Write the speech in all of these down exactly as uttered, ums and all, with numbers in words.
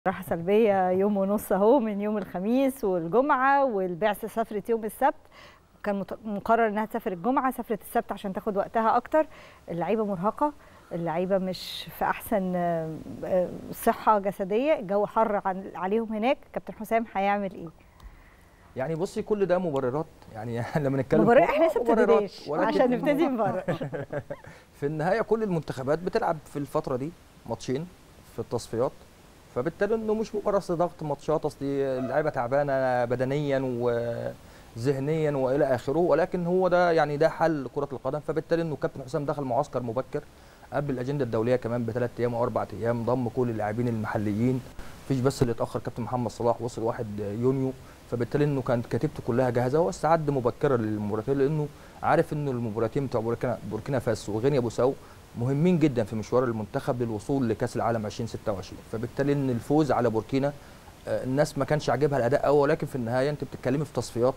راحة سلبية يوم ونص اهو من يوم الخميس والجمعة، والبعثة سافرت يوم السبت. كان مقرر انها تسافر الجمعة، سافرت السبت عشان تاخد وقتها اكتر. اللعيبة مرهقة، اللعيبة مش في احسن صحة جسدية، الجو حر عليهم هناك. كابتن حسام هيعمل ايه؟ يعني بصي كل ده مبررات، يعني لما نتكلم مبرر احنا لسه ما ابتديناش عشان نبتدي نبرر. في النهايه كل المنتخبات بتلعب في الفتره دي ماتشين في التصفيات، فبالتالي انه مش مجرد ضغط ماتشات، اصل اللعيبه تعبانه بدنيا وذهنيا والى اخره، ولكن هو ده يعني ده حل كره القدم. فبالتالي انه كابتن حسام دخل معسكر مبكر قبل الاجنده الدوليه كمان بثلاث ايام او اربع ايام، ضم كل اللاعبين المحليين، مفيش بس اللي اتاخر كابتن محمد صلاح وصل واحد يونيو. فبالتالي انه كانت كتيبته كلها جاهزه واستعد مبكرا للمباراتين، لانه عارف انه المباراتين بتوع بوركينا بوركينا فاسو وغينيا بوساو مهمين جدا في مشوار المنتخب للوصول لكاس العالم ألفين وستة وعشرين. فبالتالي ان الفوز على بوركينا الناس ما كانش عاجبها الاداء قوي، ولكن في النهايه انت بتتكلمي في تصفيات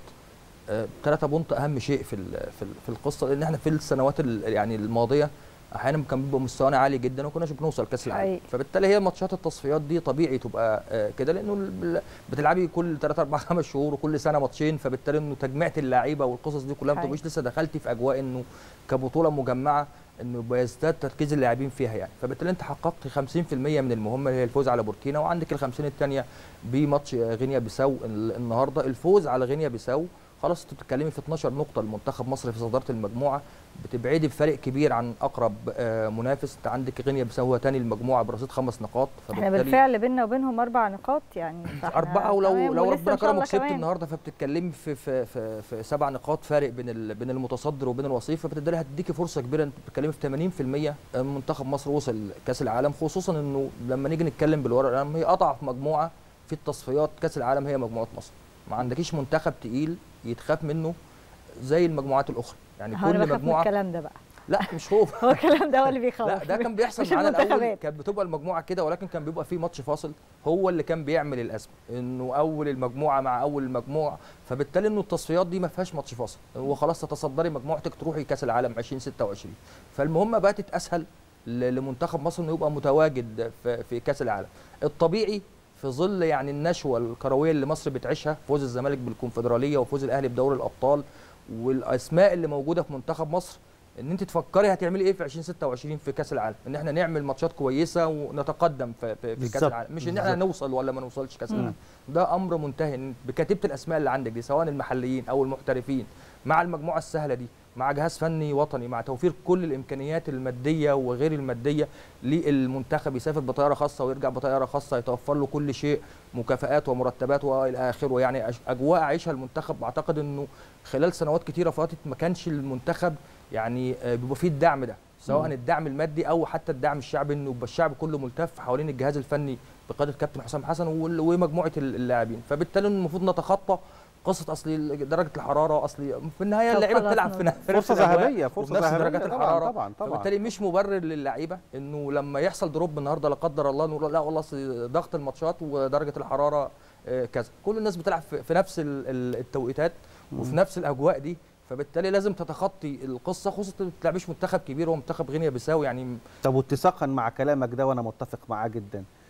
ثلاثة بونت اهم شيء في في القصه، لان احنا في السنوات يعني الماضيه احيانا كان بيبقى مستوانا عالي جدا وما كناش بنوصل كاس العالم. فبالتالي هي ماتشات التصفيات دي طبيعي تبقى كده، لانه بتلعبي كل ثلاثة أربعة خمس شهور وكل سنه ماتشين، فبالتالي انه تجميعة اللعيبه والقصص دي كلها ما بتبقيش لسه دخلتي في اجواء انه كبطوله مجمعه انه بيزداد تركيز اللاعبين فيها يعني. فبالتالي انت حققت خمسين في المية من المهمه اللي هي الفوز على بوركينا، وعندك ال خمسين الثانيه بماتش غينيا بيساو النهارده. الفوز على غينيا بيساو خلاص انت بتتكلمي في اتناشر نقطه لمنتخب مصر في صداره المجموعه، بتبعدي بفرق كبير عن اقرب منافس. انت عندك غينيا بيساو هو ثاني المجموعه برصيد خمس نقاط. احنا بالفعل بيننا وبينهم اربع نقاط يعني، اربعه، ولو لو ربنا كرم وكسبت النهارده فبتتكلمي في في في, في سبع نقاط فارق بين بين المتصدر وبين الوصيف. فبالتالي هتديكي فرصه كبيره، انت بتتكلمي في ثمانين في المية منتخب مصر وصل كاس العالم، خصوصا انه لما نيجي نتكلم بالورقه هي اضعف مجموعه في التصفيات كاس العالم هي مجموعه مصر. ما عندكيش منتخب تقيل يتخاف منه زي المجموعات الاخرى يعني. كل مجموعه الكلام ده بقى لا مش خوف هو الكلام ده هو اللي بيخوف. لا ده كان بيحصل معانا الاول، كانت بتبقى المجموعه كده، ولكن كان بيبقى في ماتش فاصل هو اللي كان بيعمل الازمه، انه اول المجموعه مع اول المجموعه. فبالتالي انه التصفيات دي ما فيهاش ماتش فاصل، هو خلاص تتصدري مجموعتك تروحي كاس العالم ألفين وستة وعشرين. فالمهمه بقت اسهل لمنتخب مصر انه يبقى متواجد في, في كاس العالم. الطبيعي في ظل يعني النشوه الكرويه اللي مصر بتعيشها، فوز الزمالك بالكونفدراليه وفوز الاهلي بدوري الابطال والاسماء اللي موجوده في منتخب مصر، ان انت تفكري هتعملي ايه في ألفين وستة وعشرين في كاس العالم، ان احنا نعمل ماتشات كويسه ونتقدم في, في, في كاس العالم، مش ان احنا نوصل ولا ما نوصلش كاس العالم. ده امر منتهي بكتيبه الاسماء اللي عندك دي، سواء المحليين او المحترفين، مع المجموعه السهله دي، مع جهاز فني وطني، مع توفير كل الامكانيات الماديه وغير الماديه للمنتخب، يسافر بطياره خاصه ويرجع بطياره خاصه، يتوفر له كل شيء، مكافآت ومرتبات والى اخره. يعني اجواء عايشها المنتخب، اعتقد انه خلال سنوات كثيره فاتت ما كانش المنتخب يعني بيبقى فيه الدعم ده، سواء الدعم المادي او حتى الدعم الشعبي، انه يبقى الشعب كله ملتف حوالين الجهاز الفني بقياده كابتن حسام حسن ومجموعه اللاعبين. فبالتالي المفروض نتخطى قصه اصل درجه الحراره، اصل في النهايه اللعيبه بتلعب في فرصه ذهبيه فرصه ذهبيه درجات الحراره. طبعا طبعا. فبالتالي مش مبرر للعيبه انه لما يحصل دروب النهارده لا قدر الله نقول لا والله اصل ضغط الماتشات ودرجه الحراره كذا. كل الناس بتلعب في نفس التوقيتات وفي نفس الاجواء دي، فبالتالي لازم تتخطي القصه، خصوصا ما بتلعبيش منتخب كبير هو منتخب غينيا بيساو يعني. طب واتساقا مع كلامك ده وانا متفق معاه جدا،